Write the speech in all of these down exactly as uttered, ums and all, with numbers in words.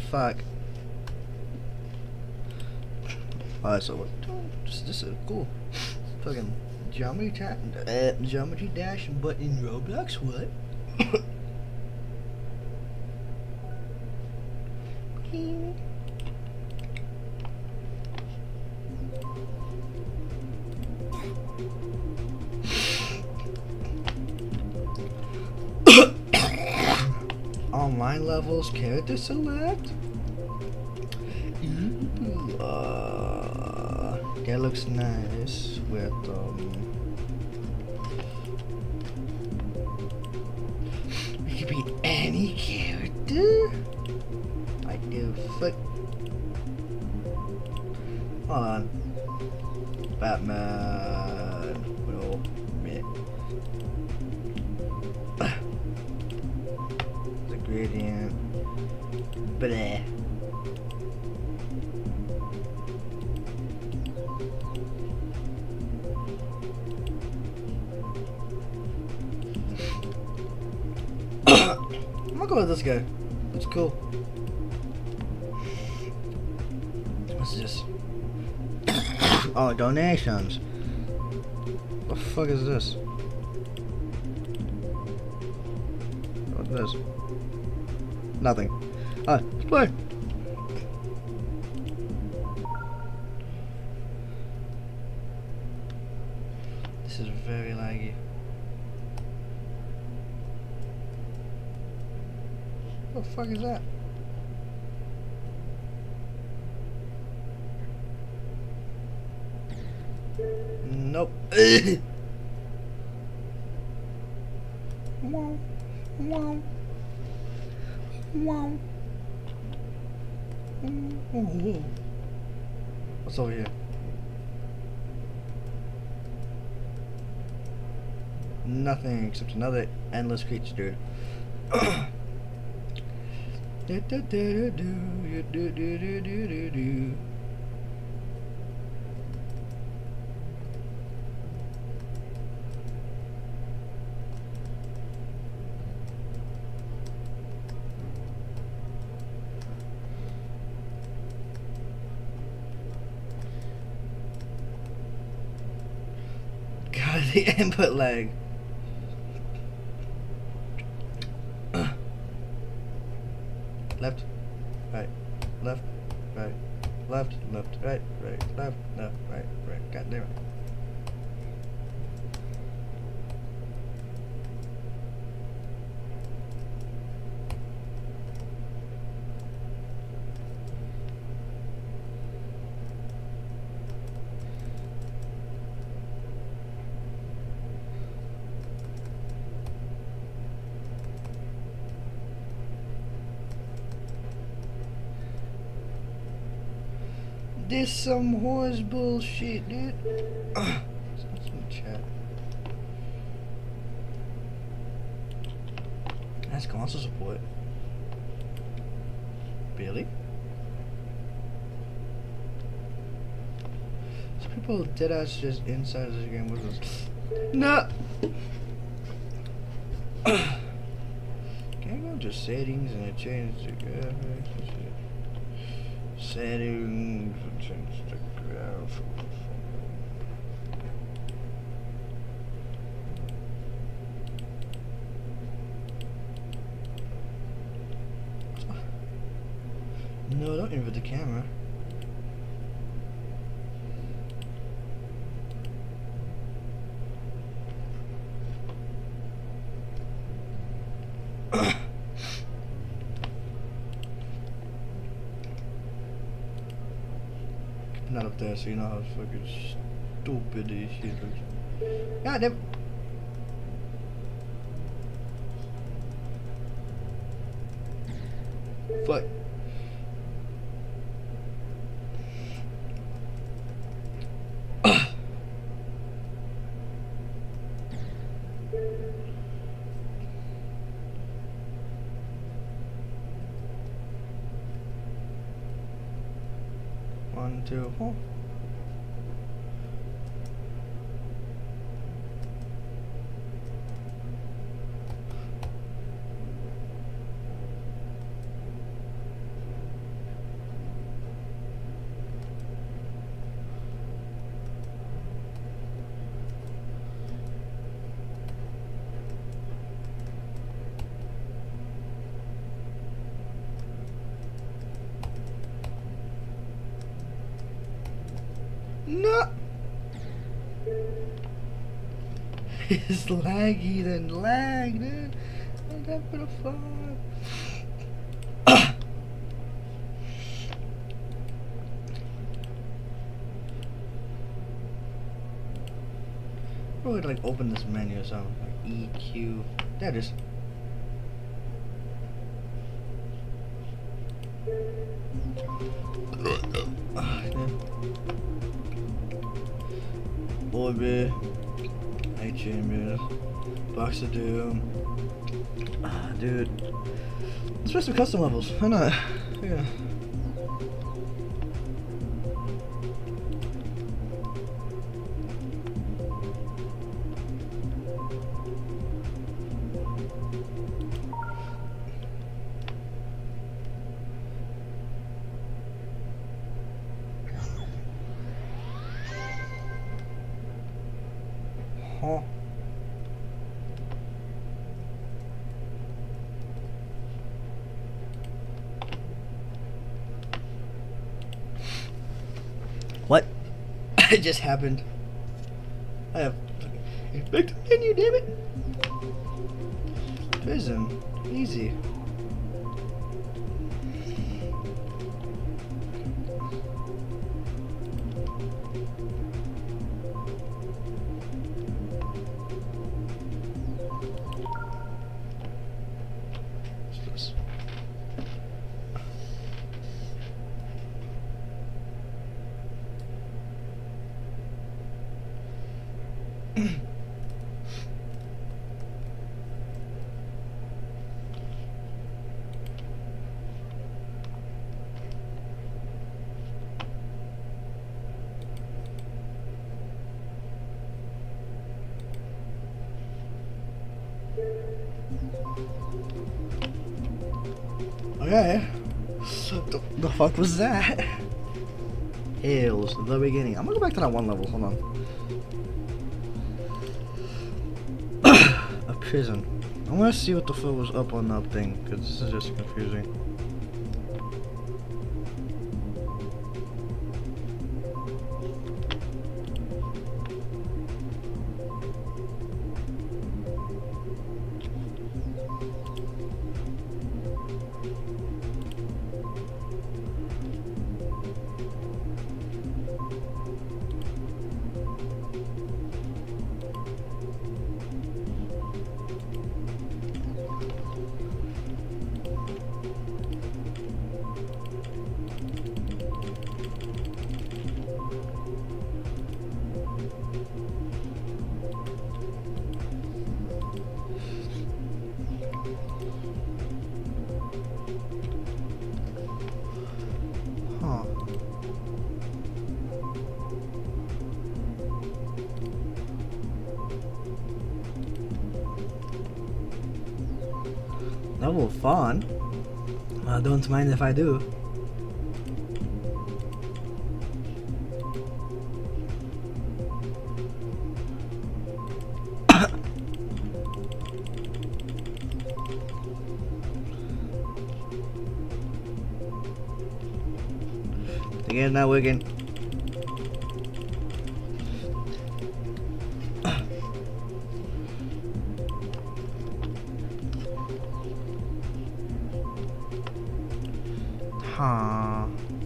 fuck? Alright, so what? This, this is cool. Fucking geometry ta uh, geometry dash, but in Roblox, what? Online levels, character select. Ooh, uh, that looks nice with um. We could be any character. Like the fuck. Hold on. Batman. Well, me. The gradient. Bleh. I'm gonna go with this guy. That's cool. What's this? Oh, donations. What the fuck is this? What's this? Nothing. Ah, let's play. This is very laggy. What the fuck is that? Nope. Wow. Wow. Wow. What's over here? Nothing except another endless creature, dude. Do, do, do, do, do, do, do, do, do, do. God, the input lag. Left, right, left, right, left, left, right, right, left, left, right, right. God damn it. This some horse bullshit, dude. What's in the chat? That's console support. Really? So people dead ass just inside of this game was just no. Can I go to settings and change the graphics? Settings and change the graphics. No, don't invert the camera. Not up there, so you know how fucking stupid this shit looks. God damn. Fuck. One, two, four. No. It's laggy than lag, dude. I'm that for the fun. Probably like open this menu or something. Like E Q. There it is. Orbit, Night Chambers, Box of Doom. Ah, dude. Let's try some custom levels. Why not? Yeah. Huh. What? It just happened. I have inspect menu, damn it. Prison. Easy. Okay. The, the fuck was that? Hills, the beginning. I'm gonna go back to that one level. Hold on. A prison. I wanna see what the fuck was up on that thing, because this is just confusing. Level fun. I don't mind if I do. Again, not working. Huh.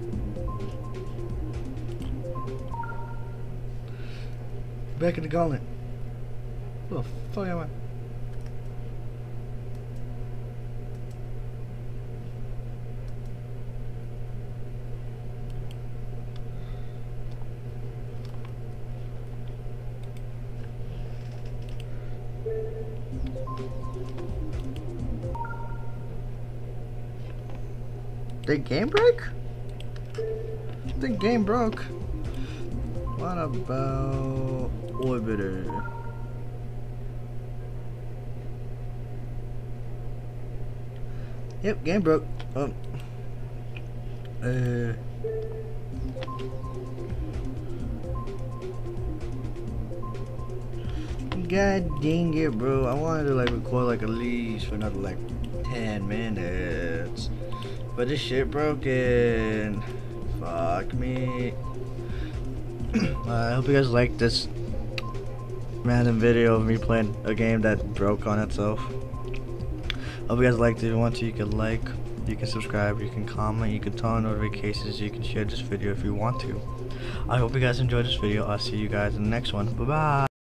Back in the gauntlet. Where the fuck am I? Did game break? The game broke. What about Orbiter? Yep, game broke. Oh. Uh. God dang it, bro. I wanted to like record like at least for another like ten minutes. But this shit broken. Fuck me. uh, I hope you guys like this random video of me playing a game that broke on itself. Hope you guys liked it. If you want to, you can like, you can subscribe, you can comment, you can turn on notifications, you can share this video if you want to. I hope you guys enjoyed this video. I'll see you guys in the next one. Bye bye.